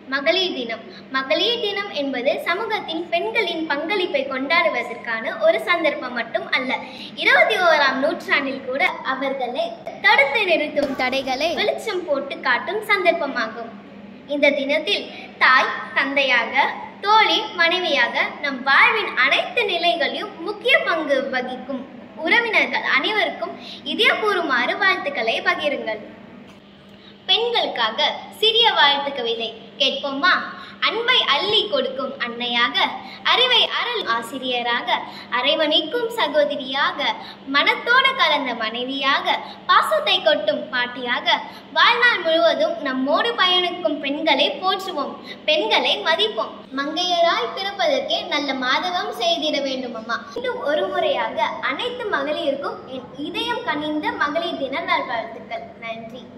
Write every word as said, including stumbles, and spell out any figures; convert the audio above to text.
மகளிர் தினம். மகளிர் தினம் என்பது சமூகத்தின் பெண்களின் பங்களிப்பை கொண்டாடுவதற்கான ஒரு சந்தர்ப்பம் மட்டும் அல்ல. இருபத்தி ஓராம் நூற்றாண்டில் கூட அவர்களை தடுத்து நிறுத்தும் தடைகளை வெளிச்சம் போட்டு காட்டும் சந்தர்ப்பமாகும். இந்த தினத்தில் தாய், தந்தையாக, தோழி, மனைவியாக நம் வாழ்வின் அனைத்து நிலைகளிலும் முக்கிய பங்கு வகிக்கும் உறவினர்கள் அனைவருக்கும் இதயபூர்வமான வாழ்த்துக்களை பகிருங்கள். பெண்களுக்காக சிறிய வாழ்த்து கவிதை கேட்போமா? அன்பை அள்ளி கொடுக்கும் அன்னையாக, அறிவை அருள் ஆசிரியராக, அரவணைக்கும் சகோதரியாக, மனத்தோடு கலந்த மனைவியாக, பாசத்தை கொட்டும் பாட்டியாக, வாழ்நாள் முழுவதும் நம்மோடு பயணிக்கும் பெண்களை போற்றுவோம், பெண்களை மதிப்போம். மங்கையராய் பிறப்பதற்கே நல்ல மாதகம் செய்திட வேண்டும் அம்மா. இன்னும் ஒரு முறையாக அனைத்து மகளிருக்கும் என் இதயம் கனிந்த மகளிர் தின நல்வாழ்த்துக்கள். நன்றி.